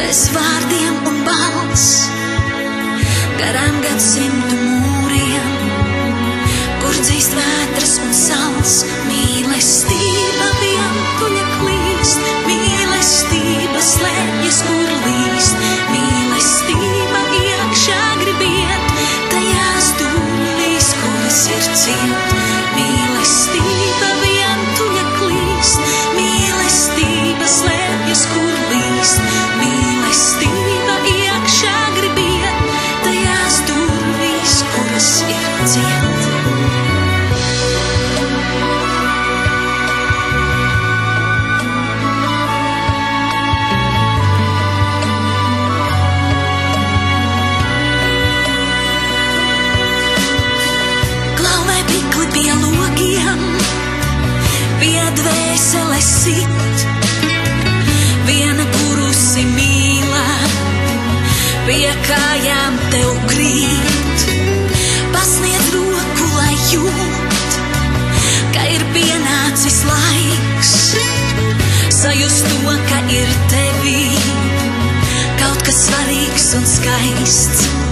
bez vārdiem un balss, garām gadsimtu mūriem, kur dzīst vētras un sals. Mīlestība vientuļa klīst, mīlestība slēpjas, kur līst, mīlestība iekšā grib iet, tajās durvīs, kuras ir ciet. Mīlestība vientuļa klīst, mīlestība slēpjas, kur līst, mīlestība iekšā grib iet, tajās durvīs, kuras ir ciet. Dvēseles sit, viena kurusi mīlēt, pie kājām tev krīt. Pasniedz roku, lai jūt, ka ir pienācis laiks, sajust to, ka ir tevī kaut kas svarīgs un skaists.